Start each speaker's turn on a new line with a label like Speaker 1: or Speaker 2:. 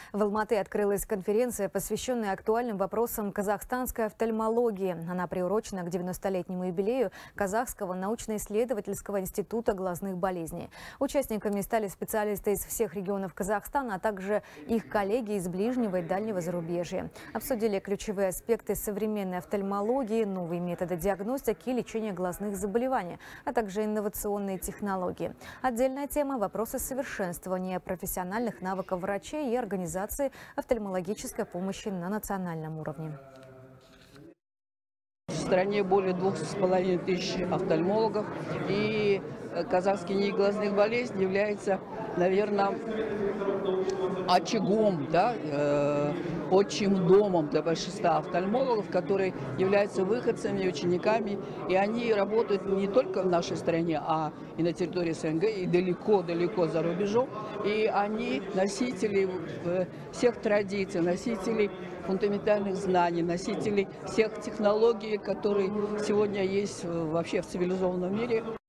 Speaker 1: В Алматы открылась конференция, посвященная актуальным вопросам казахстанской офтальмологии. Она приурочена к 90-летнему юбилею Казахского научно-исследовательского института глазных болезней. Участниками стали специалисты из всех регионов Казахстана, а также их коллеги из ближнего и дальнего зарубежья. Обсудили ключевые аспекты современной офтальмологии, новые методы диагностики и лечения глазных заболеваний, а также инновационные технологии. Отдельная тема – вопросы совершенствования профессиональных навыков врачей и организации офтальмологической помощи на национальном уровне.
Speaker 2: В стране более 2500 офтальмологов, и Казахский НИИ глазных болезней является, наверное, очагом, отчим домом для большинства офтальмологов, которые являются выходцами, учениками, и они работают не только в нашей стране, а и на территории СНГ, и далеко-далеко за рубежом, и они носители всех традиций, носители фундаментальных знаний, носители всех технологий, которые сегодня есть вообще в цивилизованном мире.